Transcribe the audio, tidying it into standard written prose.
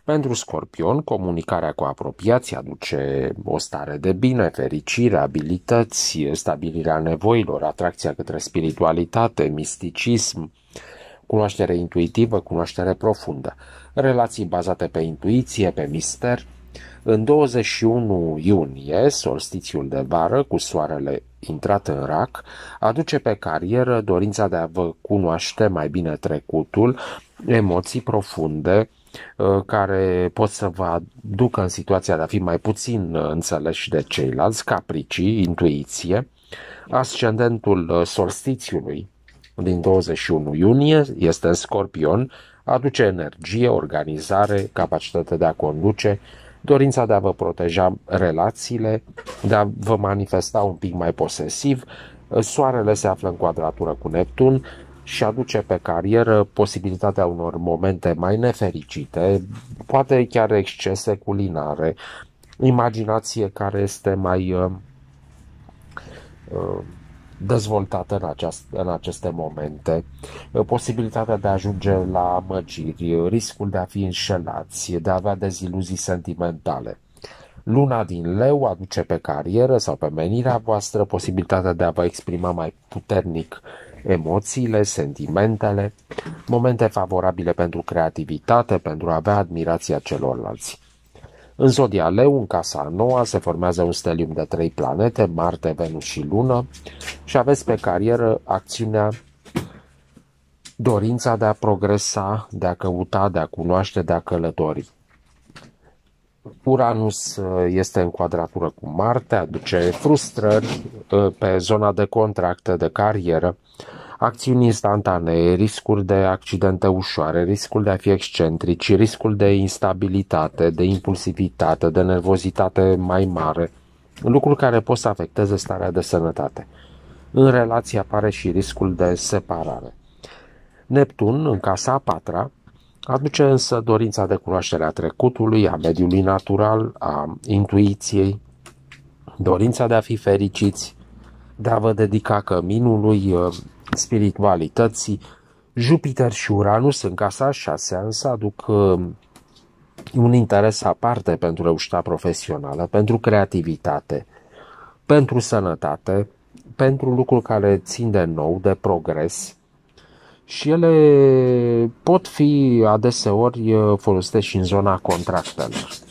Pentru Scorpion, comunicarea cu apropiații aduce o stare de bine, fericire, abilități, stabilirea nevoilor, atracția către spiritualitate, misticism, cunoaștere intuitivă, cunoaștere profundă, relații bazate pe intuiție, pe mister. În 21 iunie, solstițiul de vară, cu soarele intrat în rac, aduce pe carieră dorința de a vă cunoaște mai bine trecutul, emoții profunde, care pot să vă aducă în situația de a fi mai puțin înțeleși de ceilalți, capricii, intuiție. Ascendentul solstițiului din 21 iunie este în Scorpion, aduce energie, organizare, capacitate de a conduce, dorința de a vă proteja relațiile, de a vă manifesta un pic mai posesiv. Soarele se află în quadratură cu Neptun și aduce pe carieră posibilitatea unor momente mai nefericite, poate chiar excese culinare, imaginație care este mai dezvoltată în aceste momente, posibilitatea de a ajunge la amăgiri, riscul de a fi înșelați, de a avea deziluzii sentimentale. Luna din Leu aduce pe carieră sau pe menirea voastră posibilitatea de a vă exprima mai puternic emoțiile, sentimentele, momente favorabile pentru creativitate, pentru a avea admirația celorlalți. În zodia Leu, în casa noua, se formează un stelium de 3 planete, Marte, Venus și Lună, și aveți pe carieră acțiunea, dorința de a progresa, de a căuta, de a cunoaște, de a călători. Uranus este în quadratură cu Marte, aduce frustrări pe zona de contracte, de carieră, acțiuni instantanee, riscuri de accidente ușoare, riscul de a fi excentrici, riscul de instabilitate, de impulsivitate, de nervozitate mai mare, lucruri care pot să afecteze starea de sănătate. În relație apare și riscul de separare. Neptun, în casa a patra, aduce însă dorința de cunoaștere a trecutului, a mediului natural, a intuiției, dorința de a fi fericiți, de a vă dedica căminului, spiritualității. Jupiter și Uranus în casa a șasea însă aduc un interes aparte pentru reușita profesională, pentru creativitate, pentru sănătate, pentru lucruri care țin de nou, de progres, și ele pot fi adeseori folosite și în zona contractelor.